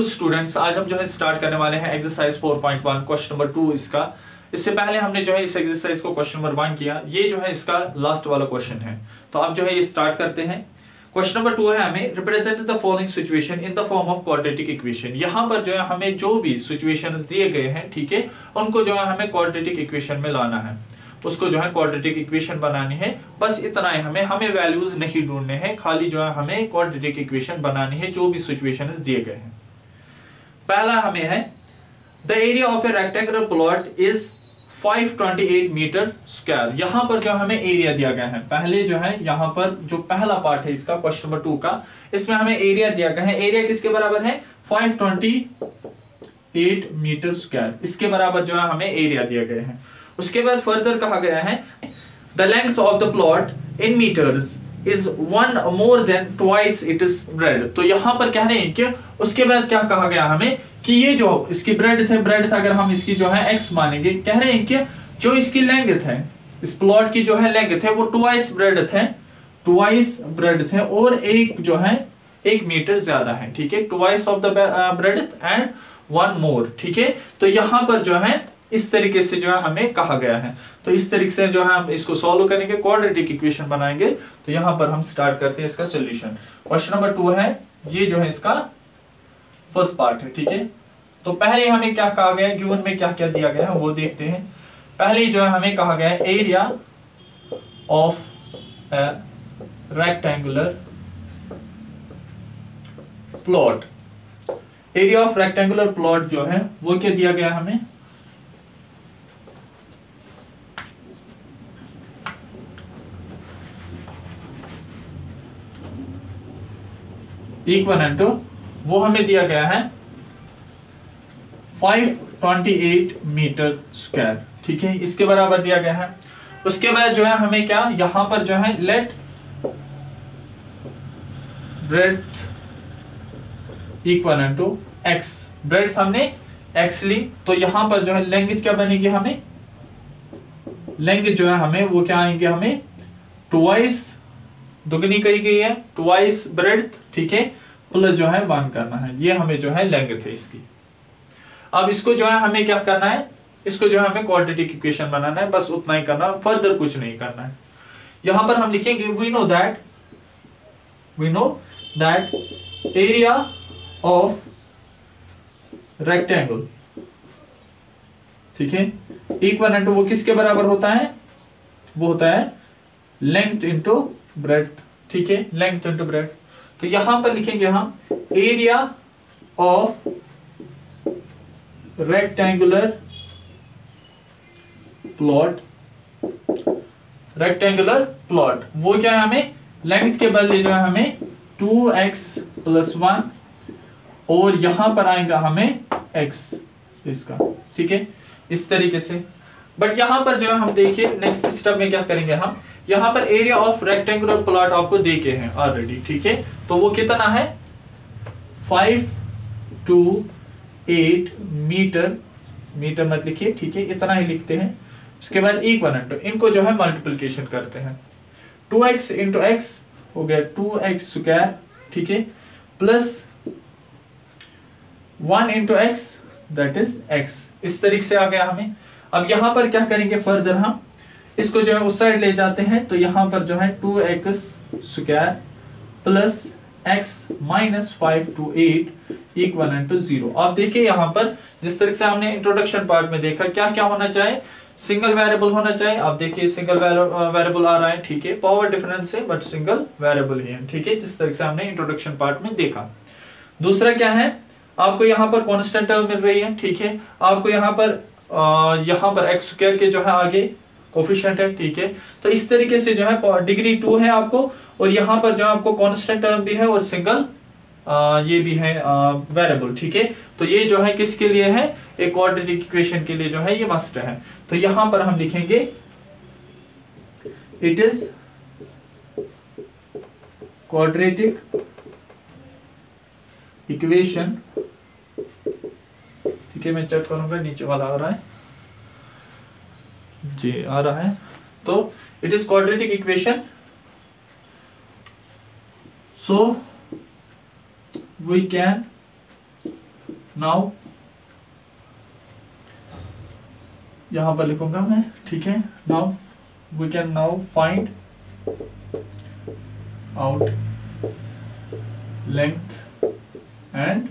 Hello students, आज हम जो है स्टार्ट करने वाले हैं एक्सरसाइज 4.1 क्वेश्चन नंबर 2 इसका। इससे पहले हमने जो है इस एक्सरसाइज को क्वेश्चन नंबर 1 किया, ये जो है इसका लास्ट वाला क्वेश्चन है। तो अब जो है ये स्टार्ट करते हैं। क्वेश्चन नंबर 2 है, हमें represent the following situation in the form of quadratic equation. यहाँ पर जो है हमें जो भी सिचुएशंस दिए गए हैं, ठीक है, उनको जो है हमें क्वाड्रेटिक इक्वेशन में लाना है, उसको जो है क्वाड्रेटिक इक्वेशन बनानी है। बस इतना है, हमें वैल्यूज नहीं ढूंढने हैं, खाली जो है हमें क्वाड्रेटिक इक्वेशन बनानी है जो भी सिचुएशंस दिए गए हैं। पहला हमें है the area of a rectangular plot is 528 metre square. यहां पर जो हमें एरिया दिया गया है, पहले जो है यहां पर जो पहला पार्ट है इसका क्वेश्चन नंबर 2 का, इसमें हमें एरिया दिया गया है। एरिया किसके बराबर है? 528 मीटर स्क्वायर, इसके बराबर जो है हमें एरिया दिया गया है। उसके बाद फर्दर कहा गया है the length of the plot in metres is one more than twice its breadth। तो यहां पर कह रहे हैं कि उसके बाद क्या कहा गया हमें कि ये जो इसकी ब्रेडथ है, ब्रेडथ अगर हम इसकी जो है x मानेंगे, कह रहे हैं कि जो इसकी लेंथ है, इस प्लॉट की जो है लेंथ है वो ट्वाइस ब्रेडथ है, ट्वाइस ब्रेडथ है, और एक जो है 1 मीटर ज्यादा है, ठीक है, twice of the breadth and 1 more, ठीक है। तो यहां पर जो है इस तरीके से जो है हमें कहा गया है। तो इस तरीके से जो है हम इसको सॉल्व करेंगे, क्वाड्रेटिक इक्वेशन बनाएंगे। तो यहां पर हम स्टार्ट करते हैं इसका सॉल्यूशन। क्वेश्चन नंबर 2 है, ये जो है इसका फर्स्ट पार्ट है, ठीक है। तो पहले हमें क्या कहा गया है, गिवन में क्या क्या दिया गया है वो देखते हैं। पहले जो है हमें कहा गया है area of rectangular plot. Area of rectangular plot जो है वो क्या दिया गया हमें, इक्वल टू, वो हमें दिया गया है 528 मीटर स्क्वायर, ठीक है, इसके बराबर दिया गया है। उसके बाद जो है हमें क्या, यहां पर जो है let breadth equal to x, breadth हमने एक्स ली, तो यहां पर जो है लेंथ क्या बनेगी, हमें लेंथ जो है हमें वो क्या आएंगे, हमें ट्वाइस, दुगनी कही गई है, ट्वाइस ब्रेड्थ, ठीक है, प्लस जो है 1 करना है, ये हमें जो है लेंथ है इसकी। अब इसको जो है हमें क्या करना है, इसको जो है हमें क्वाड्रेटिक इक्वेशन बनाना है, बस उतना ही करना, फर्दर कुछ नहीं करना है। यहां पर हम लिखेंगे we know that area of rectangle, ठीक है, इक्वल टू वो किसके बराबर होता है, वो होता है लेंथ इंटू ब्रेड्थ, ठीक है, लेंथ इंटू ब्रेड्थ। तो यहां पर लिखेंगे हम area of rectangular plot, rectangular plot वो क्या है, हमें लेंथ के बदले जो है हमें 2x + 1, और यहां पर आएगा हमें x इसका, ठीक है, इस तरीके से। बट यहां पर जो है हम देखिए नेक्स्ट स्टेप में क्या करेंगे, हम यहां पर एरिया ऑफ रेक्टेंगुलर प्लॉट आपको देखे हैं ऑलरेडी, ठीक है, तो वो कितना है 528 मीटर, मीटर मत लिखिए, ठीक है, इतना ही लिखते हैं। उसके बाद इक्वल टू, इनको जो है मल्टीप्लिकेशन करते हैं, 2x इंटू एक्स हो गया 2x स्क्वायर, ठीक है, plus 1 into x that is x, इस तरीके से आ गया हमें। अब यहां पर क्या करेंगे, फर्दर हम इसको जो है उस साइड ले जाते हैं, तो यहां पर जो है 2x square plus x minus 528 equal to 0। आप देखिए यहां पर जिस तरीके से हमने इंट्रोडक्शन पार्ट में देखा, क्या क्या होना चाहिए, सिंगल वेरिएबल होना चाहिए। आप देखिए सिंगल वेरिएबल आ रहा है, ठीक है, पावर डिफरेंस है बट सिंगल वेरिएबल ही है, ठीक है, जिस तरीके से हमने इंट्रोडक्शन पार्ट में देखा। दूसरा क्या है, आपको यहाँ पर कांस्टेंट टर्म मिल रही है, ठीक है, आपको यहाँ पर x स्क्वायर के जो है आगे कोफिशिएंट है, ठीक है। तो इस तरीके से जो है डिग्री 2 है आपको, और यहाँ पर जो आपको कांस्टेंट टर्म भी है और सिंगल ये भी है वेरिएबल, ठीक है। तो ये जो है किसके लिए है, एक क्वाड्रेटिक इक्वेशन के लिए जो है ये मस्ट है। तो यहां पर हम लिखेंगे इट इज क्वाड्रेटिक इक्वेशन, ठीक है, मैं चेक करूंगा नीचे वाला आ रहा है जी, आ रहा है। तो it is quadratic equation, so we can now यहां पर लिखूंगा मैं, ठीक है। Now we can now find out length and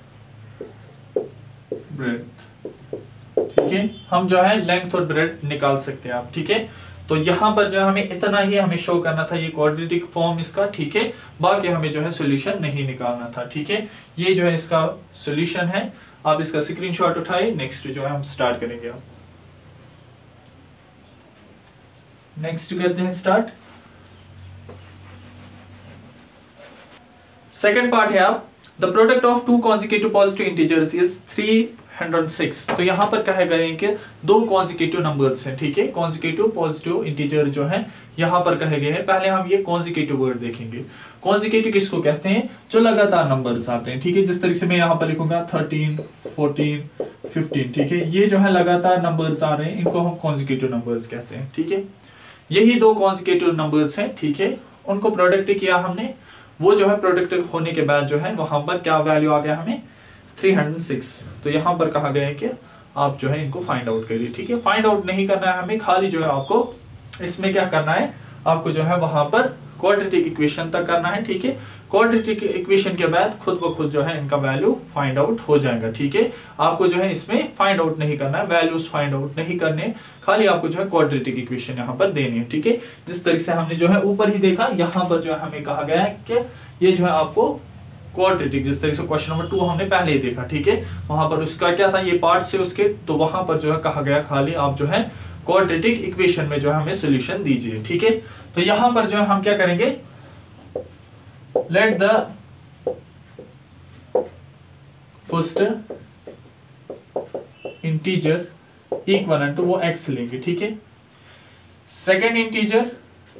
breadth, ठीक है। हम जो है लेंथ और ब्रेड्थ निकाल सकते हैं आप, ठीक है। तो यहाँ पर जो हमें इतना ही हमें शो करना था, ये क्वाड्रेटिक फॉर्म इसका, ठीक है। बाकी हमें जो है सॉल्यूशन नहीं निकालना था, ठीक है। ये जो है इसका सॉल्यूशन है। आप इसका स्क्रीनशॉट उठाइए। नेक्स्ट जो है हम स्टार्ट करेंगे। आप नेक्स्ट करते हैं स्टार्ट। सेकेंड पार्ट है आप the product of two consecutive positive integers is 306। तो यहां पर कहा गया है कि दो कॉन्जिक्यूटिव नंबर्स हैं, ठीक है। कॉन्जिक्यूटिव पॉजिटिव इंटीजर जो है यहां पर कहे गए हैं। पहले हम ये कॉन्जिक्यूटिव वर्ड देखेंगे। कॉन्जिक्यूटिव किसको कहते हैं? जो लगातार नंबर्स आते हैं, ठीक है। जिस तरीके से मैं यहां पर लिखूंगा 13, 14, 15, ठीक है। ये जो है लगातार नंबर्स आ रहे हैं, इनको हम कॉन्जिक्यूटिव नंबर्स कहते हैं, ठीक है। यही दो कॉन्जिक्यूटिव नंबर्स हैं, ठीक है। उनको प्रोडक्ट किया हमने, वो जो है प्रोडक्ट होने के बाद जो है वहां पर क्या वैल्यू आ गया हमें 306। तो यहां पर कहा गया है कि आप जो है इनको फाइंड आउट करिए, ठीक है। फाइंड आउट नहीं करना है हमें, खाली जो है आपको इसमें क्या करना है, आपको जो है वहां पर क्वाड्रेटिक इक्वेशन तक करना है, ठीक है। क्वाड्रेटिक इक्वेशन के बाद खुद ब खुद जो है इनका वैल्यू फाइंड आउट हो जाएगा, ठीक है। आपको जो है इसमें फाइंड आउट नहीं करना है, वैल्यूज फाइंड आउट नहीं करने, खाली आपको जो है क्वाड्रेटिक इक्वेशन यहाँ पर देनी है, ठीक है। जिस तरीके से हमने जो है ऊपर ही देखा, यहाँ पर जो है हमें कहा गया है कि ये जो है आपको क्वाड्रेटिक, जिस तरीके से क्वेश्चन नंबर 2 हमने पहले ही देखा, ठीक है। वहां पर उसका क्या था, ये पार्ट से उसके, तो वहां पर जो है कहा गया खाली आप जो है क्वाड्रेटिक इक्वेशन में जो है हमें सॉल्यूशन दीजिए, ठीक है। तो यहां पर जो है हम क्या करेंगे, let the first integer equal to, वो x लेंगे, ठीक है। Second integer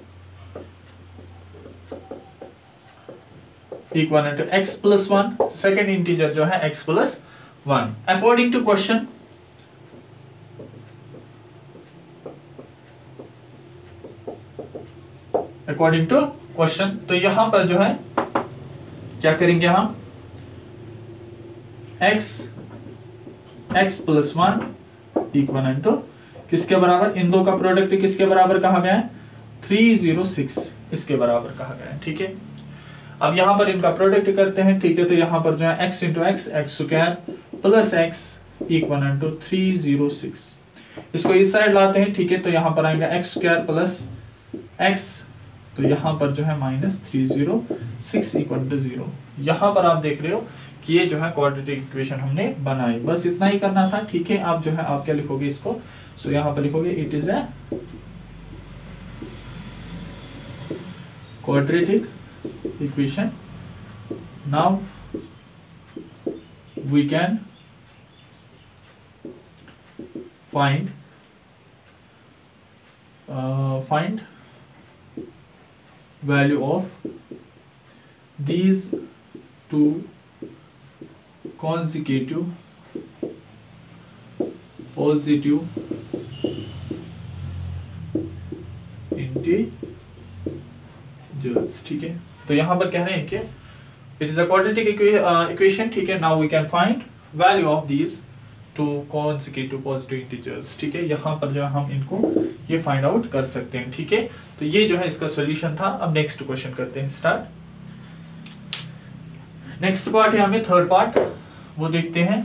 equal to x plus 1, second integer जो है x plus 1 according to question. According to question, तो यहां पर जो है क्या करेंगे हम, x प्लस 1 इक्वल टू किसके बराबर, इन दो का प्रोडक्ट किसके बराबर कहा गया है 306, इसके बराबर कहा गया है, ठीक है। अब यहां पर इनका प्रोडक्ट करते हैं, ठीक है। तो यहां पर जो है x into x square plus x equal to 306, इसको इस साइड लाते हैं, ठीक है। तो यहां पर आएगा x स्क्वायर प्लस x, तो यहां पर जो है माइनस 306 इक्वल टू 0। यहां पर आप देख रहे हो कि ये जो है क्वाड्रेटिक इक्वेशन हमने बनाई, बस इतना ही करना था, ठीक है। आप जो है आप क्या लिखोगे इसको, सो यहां पर लिखोगे it is a quadratic equation. Now we can find value of these two consecutive positive integers, ठीक है। तो यहां पर कह रहे हैं कि it is a quadratic equation, ठीक है। Now we can find value of these two consecutive positive integers, ठीक है। यहां पर जो हम इनको ये फाइंड आउट कर सकते हैं, ठीक है। तो ये जो है इसका सॉल्यूशन था। अब नेक्स्ट क्वेश्चन करते हैं स्टार्ट। नेक्स्ट पार्ट है हमें थर्ड पार्ट, वो देखते हैं।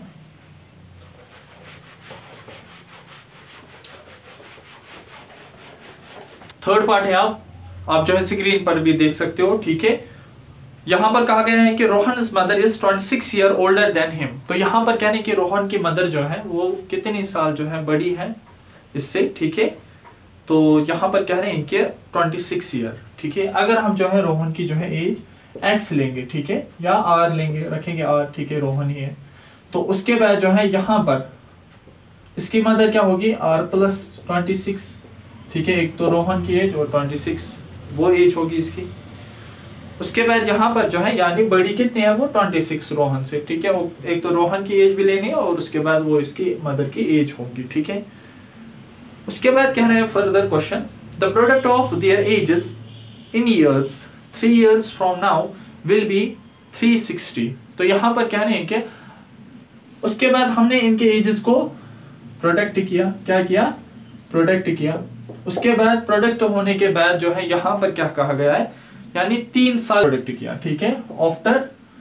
थर्ड पार्ट है आप जो है स्क्रीन पर भी देख सकते हो, ठीक है। यहां पर कहा गया है कि Rohan mother is 26 year older than him. तो यहां पर कहने कि रोहन की मदर जो है वो कितने साल जो है बड़ी है इससे, ठीक है। तो यहां पर कह रहे हैं कि 26 ईयर, ठीक है। अगर हम जो है रोहन की जो है एज x लेंगे, ठीक है, या r लेंगे, रखेंगे r, ठीक है, रोहन ही है। तो उसके बाद जो है यहां पर इसकी मदर क्या होगी r प्लस 26, ठीक है। एक तो रोहन की एज और 26 वो एज होगी इसकी। उसके बाद यहाँ पर जो है यानी बड़ी कितनी है वो 26 रोहन से, ठीक है। वो एक तो रोहन की एज भी लेनी है और उसके बाद वो इसकी मदर की एज होगी, ठीक है। उसके बाद कह रहे हैं further question, the product of their ages in years 3 years from now will be 360। तो यहाँ पर कह रहे हैं कि 3 years from now will be 360, ठीक है। अगर हम जो है रोहन की जो है एज x लेंगे, ठीक है, या r लेंगे, रखेंगे r, ठीक है, रोहन ही है। तो उसके बाद जो है यहां पर इसकी मदर क्या होगी r प्लस 26, ठीक है। एक तो रोहन की एज भी लेनी है और उसके बाद वो इसकी मदर की एज होगी, ठीक है। उसके बाद कह रहे हैं further question, the product of their ages in years 3 years from now will be 360। तो यहाँ पर कहने हैं कि उसके बाद हमने इनके एजेस को प्रोडक्ट किया, क्या किया, प्रोडक्ट किया। उसके बाद प्रोडक्ट होने के बाद जो है यहां पर क्या कहा गया है, यानी 3 साल प्रोडक्ट किया, ठीक है, आफ्टर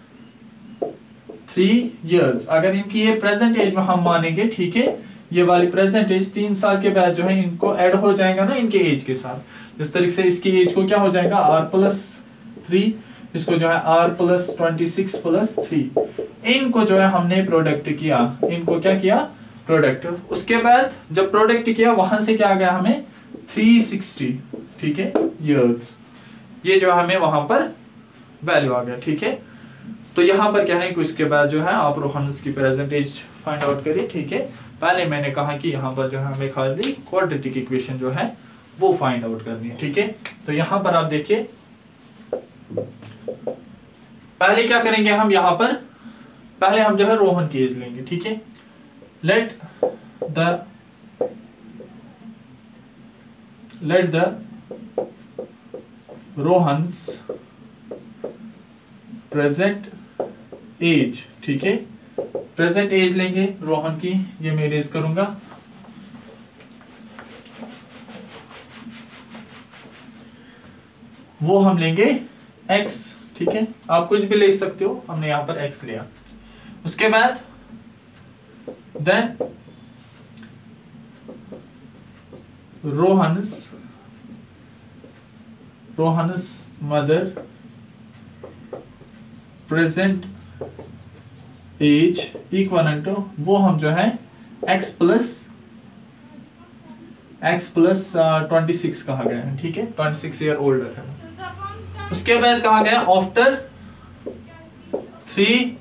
3 years। अगर इनकी ये प्रेजेंट एज में हम मानेंगे, ठीक है, ये वाली प्रेजेंट एज 3 साल के बाद जो है इनको ऐड हो जाएगा ना इनके एज के साथ। जिस तरीके से इसकी एज को क्या हो जाएगा r+3, इसको जो है r+26 + 3, इनको जो है हमने प्रोडक्ट किया, इनको क्या किया, प्रोडक्ट। उसके बाद जब प्रोडक्ट किया वहां से क्या आ गया हमें 360, ठीक है, years। ये जो हमें वहां पर वैल्यू आ गया, ठीक है। तो यहां पर कहने को इसके बाद जो है आप रोहन्स की प्रेजेंट एज फाइंड आउट करिए, ठीक है। पहले मैंने कहा कि यहाँ पर जो है हमें खाली क्वाड्रेटिक इक्वेशन जो है वो फाइंड आउट करनी है, ठीक है। तो यहाँ पर आप देखिए, पहले क्या करेंगे हम, यहाँ पर पहले हम जो है रोहन की एज लेंगे, ठीक है। Let the Rohan's present age, ठीक है, प्रेजेंट एज लेंगे रोहन की, ये मैं इरेज करूंगा। वो हम लेंगे x, ठीक है, आप कुछ भी ले सकते हो, हमने यहां पर x लिया। उसके बाद then Rohan's mother present age equal to, वो हम जो है x प्लस 26 कहा गया है, ठीक है, 26 ईयर ओल्डर है। उसके बाद कहा गया आफ्टर 3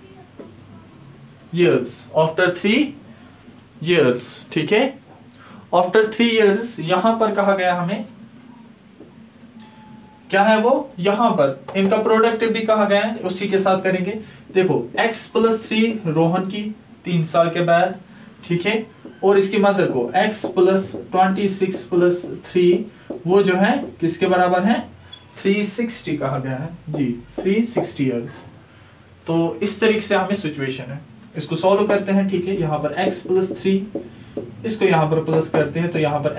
years, ठीक है, आफ्टर 3 years। यहां पर कहा गया हमें क्या है, वो यहां पर इनका प्रोडक्ट भी कहा गया है, उसी के साथ करेंगे। देखो x+3 रोहन की 3 साल के बाद, ठीक है, और इसकी मदर को x+26 + 3, वो जो है किसके बराबर है, 360 कहा गया है जी, 360 years। तो इस तरीके से हमें सिचुएशन है, इसको सॉल्व करते हैं, ठीक है। यहाँ पर x+3, इसको यहाँ पर प्लस करते हैं, तो यहाँ पर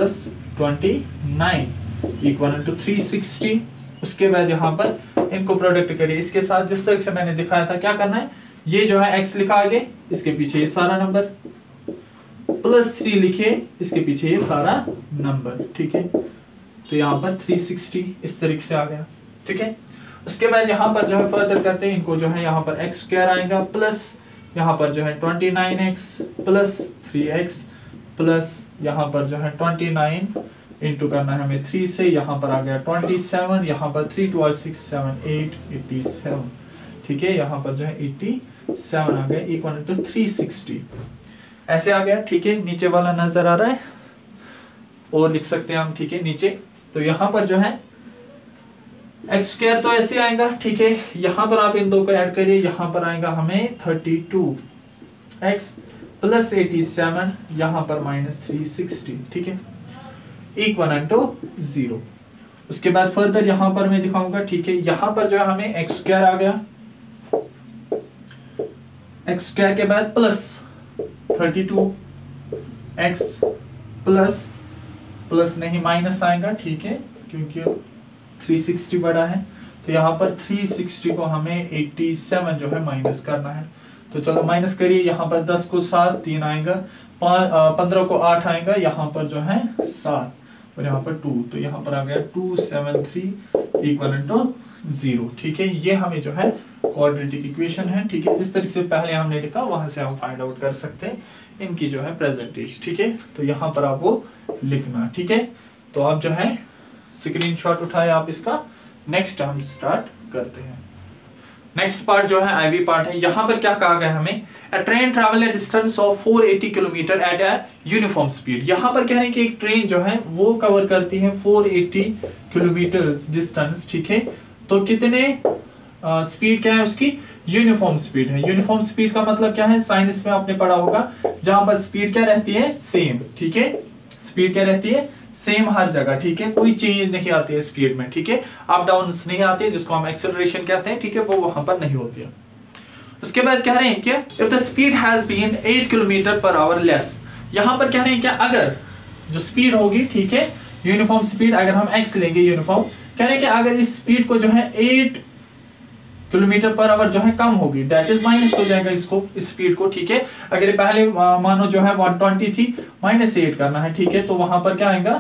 x+29 = 360। उसके बाद यहाँ पर इनको प्रोडक्ट करिए इसके साथ, जिस तरह से मैंने दिखाया था। क्या करना है, ये जो है x लिखा आगे, इसके पीछे ये सारा नंबर, +3 लिखिए, इसके पीछे ये सारा नंबर, ठीक है। तो यहाँ पर 360 इस तरीके से आ गया, ठीक है। उसके बाद यहाँ पर जो है फर्दर करते हैं, इनको जो है यहाँ पर x² आएगा, प्लस यहाँ पर जो है 29x + 3x प्लस यहाँ पर जो है 29 इंटू करना है हमें 3 से, यहाँ पर आ गया 27, यहाँ पर 3 2 6 7 8 87, ठीक है, यहाँ पर जो है 87 आ गया इक्वल टू 360, ऐसे आ गया, ठीक है। नीचे वाला नजर आ रहा है, और लिख सकते हैं हम, ठीक है, नीचे। तो यहाँ पर जो है x² तो ऐसे आएगा, ठीक है। यहाँ पर आप इन दो को ऐड करिए, यहाँ पर आएगा हमें 32x + 87, यहाँ पर -360, ठीक है, इक्वल टू 0। उसके बाद फर्दर यहाँ पर मैं दिखाऊंगा, ठीक है। यहाँ पर जो है हमें x² आ गया, x² के बाद प्लस 32x प्लस नहीं माइनस आएगा, ठीक है, क्योंकि 360 बड़ा है। तो यहाँ पर 360 को हमें 87 जो है माइनस करना है। तो चलो माइनस करिए, यहाँ पर 10 को 7 3 आएगा, 15 को 8 आएगा, यहाँ पर जो है 7 और यहाँ पर 2, तो यहाँ पर आ गया 273 इक्वल टू 0, ठीक है। ये हमें जो है क्वाड्रेटिक इक्वेशन है, ठीक है। जिस तरीके से पहले हमने लिखा वहां से हम फाइंड आउट कर सकते हैं इनकी जो है प्रेजेंटेज, ठीक है। तो यहाँ पर आप वो लिखना, ठीक है। तो आप जो है स्क्रीनशॉट उठाए आप इसका। नेक्स्ट हम स्टार्ट करते हैं। नेक्स्ट पार्ट जो है आईवी पार्ट है। यहाँ पर क्या कहा गया हमें, a train travel a distance of 480 kilometre at a uniform speed. यहाँ पर कह रहे हैं कि एक ट्रेन जो है वो कवर करती है 480 किलोमीटर डिस्टेंस, ठीक है। तो कितने स्पीड क्या है उसकी, यूनिफॉर्म स्पीड है। यूनिफॉर्म स्पीड का मतलब क्या है, साइंस में आपने पढ़ा होगा, जहां पर स्पीड क्या रहती है, सेम, ठीक है। स्पीड क्या रहती है, सेम हर जगह, ठीक है, कोई चेंज नहीं आती है स्पीड में, ठीक है। अप डाउन नहीं आती है, जिसको हम एक्सेलरेशन कहते हैं, ठीक है, वो वहां पर नहीं होती है। उसके बाद कह रहे हैं कि if the speed has been 8 kilometre per hour less, यहां पर कह रहे हैं क्या, अगर जो स्पीड होगी, ठीक है, यूनिफॉर्म स्पीड अगर हम x लेंगे यूनिफॉर्म, कह रहे हैं कि अगर इस स्पीड को जो है 8 किलोमीटर पर आवर जो है कम होगी, दैट इज माइनस हो जाएगा इसको, इस स्पीड को, ठीक है। अगर पहले मानो जो है 120 थी, -8 करना है, ठीक है, तो वहां पर क्या आएगा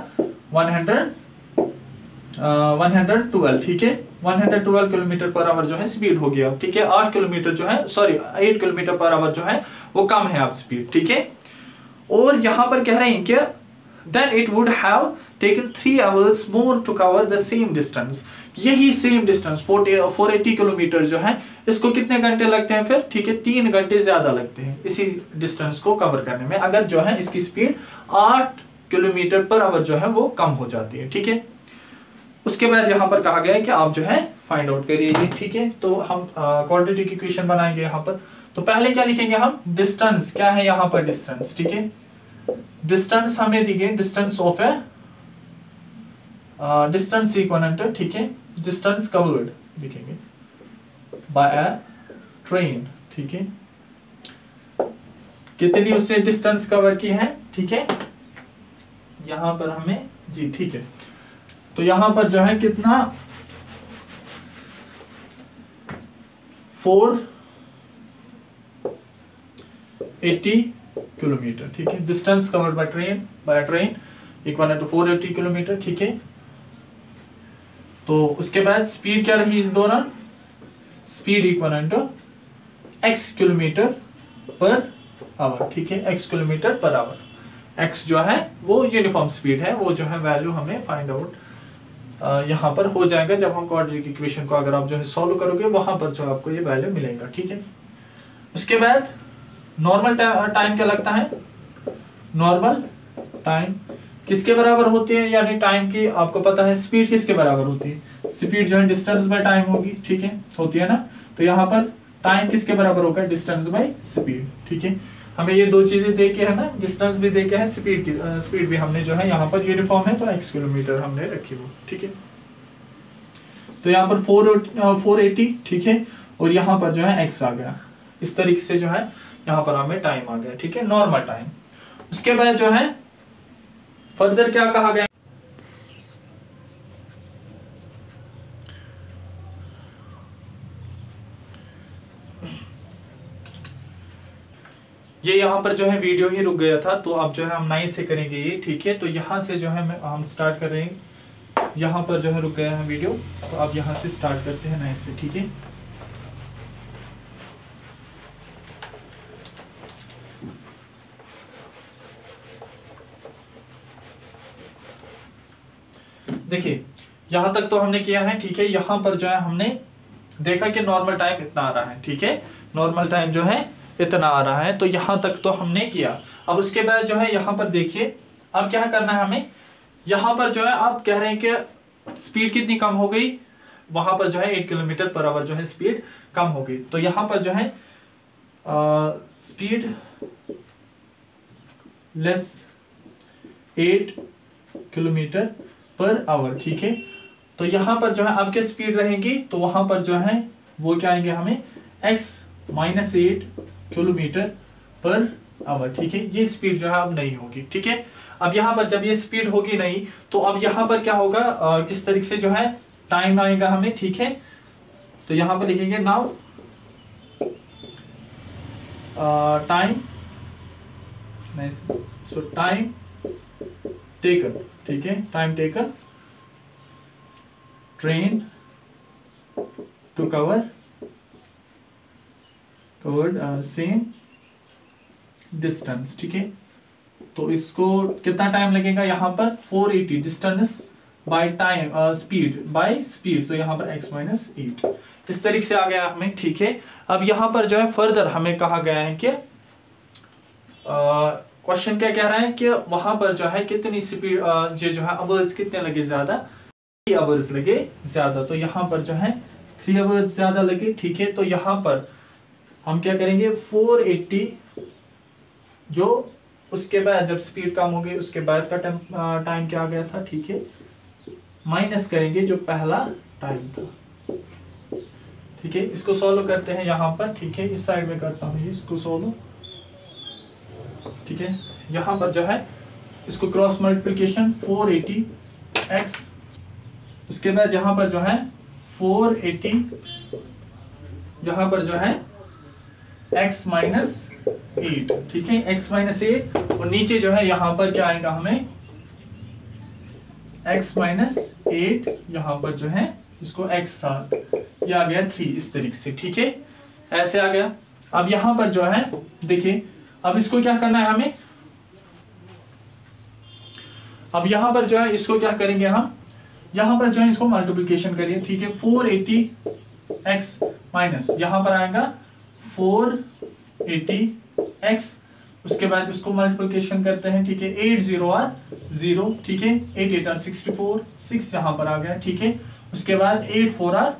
112, ठीक है, 112 किलोमीटर पर आवर जो है स्पीड हो गया, ठीक है। 8 किलोमीटर जो है, सॉरी 8 किलोमीटर पर आवर जो है वो कम है अब स्पीड, ठीक है। और यहां पर कह रहे हैं कि then it would have taken 3 hours more to cover the same distance, यही सेम डिस्टेंस 480 किलोमीटर जो है इसको कितने घंटे लगते हैं फिर, ठीक है, 3 घंटे ज्यादा लगते हैं इसी डिस्टेंस को कवर करने में, अगर जो है इसकी स्पीड 8 किलोमीटर पर आवर जो है वो कम हो जाती है, ठीक है। उसके बाद यहाँ पर कहा गया है कि आप जो है फाइंड आउट करिए, ठीक है। तो हम क्वाड्रेटिक इक्वेशन बनाएंगे यहाँ पर। तो पहले क्या लिखेंगे हम, डिस्टेंस क्या है यहाँ पर, डिस्टेंस, ठीक है। डिस्टेंस हमें दी गई, distance of a distance equivalent, ठीक है, डिस्टेंस कवर्ड लिखेंगे बाय अ ट्रेन, ठीक है, कितनी उसने डिस्टेंस कवर की है, ठीक है, यहां पर हमें जी, ठीक है। तो यहां पर जो है कितना 480 किलोमीटर, ठीक है, distance covered by train equal to 480 kilometre, ठीक है। तो उसके बाद स्पीड क्या रही इस दौरान, speed equal to x kilometre per hour, ठीक है, x kilometre per hour, x जो है वो यूनिफॉर्म स्पीड है, वो जो है वैल्यू हमें फाइंड आउट यहाँ पर हो जाएगा जब हम क्वाड्रेटिक इक्वेशन को अगर आप जो है सॉल्व करोगे, वहां पर जो आपको ये वैल्यू मिलेगा, ठीक है। उसके बाद नॉर्मल टाइम क्या लगता है, नॉर्मल टाइम किसके बराबर होती है, यानी टाइम की आपको पता है स्पीड किसके बराबर होती है, स्पीड जो है डिस्टेंस बाय टाइम होगी, ठीक है, होती है ना। तो यहाँ पर टाइम किसके बराबर होगा, डिस्टेंस बाय स्पीड, ठीक है। हमें ये दो चीजें दे के है ना, डिस्टेंस भी दे के है, स्पीड भी हमने जो है यहाँ पर यूनिफॉर्म है तो x किलोमीटर हमने रखी वो, ठीक है। तो यहाँ पर 480, ठीक है, और यहाँ पर जो है x आ गया, इस तरीके से जो है यहाँ पर हमें टाइम आ गया, ठीक है, नॉर्मल टाइम। उसके बाद जो है फर्दर क्या कहा गया, ये यहाँ पर जो है वीडियो ही रुक गया था, तो अब जो है हम नए से करेंगे ये, ठीक है। तो यहाँ से जो है हम स्टार्ट कर रहे हैं, यहाँ पर जो है रुक गया है वीडियो, तो अब यहाँ से स्टार्ट करते हैं नए से, ठीक है। देखिए यहां तक तो हमने किया है, ठीक है। यहां पर जो है हमने देखा कि नॉर्मल टाइम इतना आ रहा है, ठीक है, नॉर्मल टाइम जो है इतना आ रहा है, तो यहां तक तो हमने किया। अब उसके बाद जो है यहां पर देखिए अब क्या करना है हमें, यहां पर जो है आप कह रहे हैं कि स्पीड कितनी कम हो गई, वहां पर जो है 8 किलोमीटर पर आवर जो है स्पीड कम हो गई। तो यहां पर जो है speed less 8 kilometre per hour, ठीक है। तो यहां पर जो है अब क्या स्पीड रहेगी, तो वहां पर जो है वो क्या आएंगे हमें x -8 किलोमीटर पर आवर, ठीक है। ये स्पीड जो है अब नहीं होगी, ठीक है। अब यहाँ पर जब ये स्पीड होगी नहीं, तो अब यहाँ पर क्या होगा, किस तरीके से जो है टाइम आएगा हमें, ठीक है। तो यहाँ पर लिखेंगे now time, so time taken, ठीक है, time taken train to covered same distance, ठीक है। तो इसको कितना टाइम लगेगा, यहाँ पर 480 distance by time, speed by speed, तो यहाँ पर x - 8 इस तरीके से आ गया हमें, ठीक है। अब यहाँ पर जो है फर्दर हमें कहा गया है कि क्वेश्चन क्या कह रहा है कि वहां पर जो है कितनी स्पीड, ये जो है अवर्स कितने लगे ज्यादा, 3 अवर्स लगे ज्यादा, तो यहाँ पर जो है 3 अवर्स ज्यादा लगे, ठीक है। तो यहाँ पर हम क्या करेंगे 480 जो उसके बाद जब स्पीड कम हो गई उसके बाद का टाइम क्या आ गया था, ठीक है, माइनस करेंगे जो पहला टाइम था, ठीक है, इसको सॉल्व करते हैं यहाँ पर। ठीक है, इस साइड में करता हूँ इसको सॉल्व। ठीक है, यहाँ पर जो है इसको क्रॉस मल्टीप्लिकेशन 480x, उसके बाद यहाँ पर जो है 480, यहाँ पर जो है x माइनस 8। ठीक है, x माइनस 8, और नीचे जो है यहाँ पर क्या आएगा हमें x माइनस 8, यहाँ पर जो है इसको x 7, ये आ गया 3 इस तरीके से। ठीक है, ऐसे आ गया। अब यहाँ पर जो है देखिए, अब इसको क्या करना है हमें, अब यहाँ पर जो है इसको क्या करेंगे हम, यहाँ पर जो है इसको मल्टीप्लिकेशन करिए। ठीक है, 480x माइनस यहाँ पर आएगा 480x, उसके बाद इसको मल्टीप्लिकेशन करते हैं। ठीक है, 8 0 आर 0, ठीक है, 8 8 आर 64, 6 यहाँ पर आ गया। ठीक है, उसके बाद 8 4 आर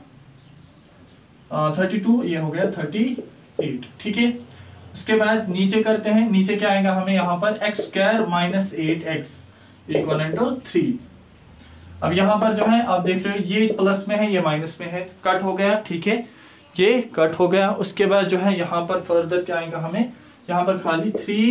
32, ये हो गया 38। ठीक है, उसके बाद नीचे करते हैं, नीचे क्या आएगा हमें यहाँ पर x square minus 8x equal to 3। अब यहाँ पर जो है आप देख रहे हो ये प्लस में है, ये माइनस में है, कट हो गया। ठीक है, ये कट हो गया। उसके बाद जो है यहाँ पर फर्दर क्या आएगा हमें, यहाँ पर खाली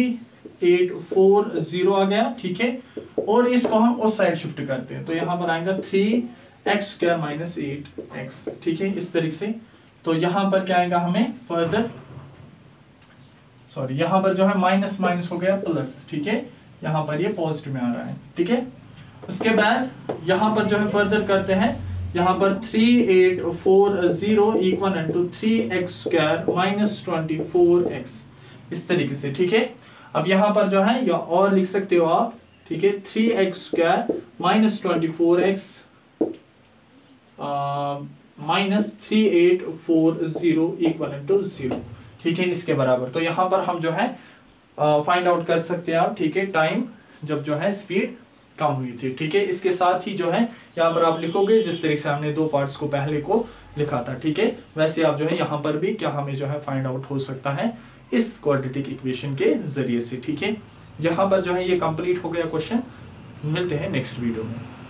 3840 आ गया। ठीक है, और इसको हम उस साइड शिफ्ट करते हैं, तो यहाँ पर आएगा 3x स्क्वायर माइनस 8x। ठीक है, इस तरीके से। तो यहाँ पर क्या आएगा हमें फर्दर, सॉरी, यहाँ पर जो है माइनस माइनस हो गया प्लस। ठीक है, यहाँ पर ये पॉजिटिव में आ रहा है। ठीक है, उसके बाद यहाँ पर जो है फर्दर करते हैं, यहाँ पर 3840 equal to 3x square minus 24x, इस तरीके से। ठीक है, अब यहाँ पर जो है या और लिख सकते हो आप। ठीक है, 3x square minus 24x minus 3840 equal to 0। ठीक है, इसके बराबर। तो यहाँ पर हम जो है फाइंड आउट कर सकते हैं आप। ठीक है, टाइम जब जो है स्पीड कम हुई थी। ठीक है, इसके साथ ही जो है यहाँ पर आप लिखोगे जिस तरीके से हमने दो पार्ट्स को पहले को लिखा था। ठीक है, वैसे आप जो है यहाँ पर भी क्या हमें जो है फाइंड आउट हो सकता है इस क्वाड्रेटिक इक्वेशन के जरिए से। ठीक है, यहाँ पर जो है ये कंप्लीट हो गया क्वेश्चन। मिलते हैं नेक्स्ट वीडियो में।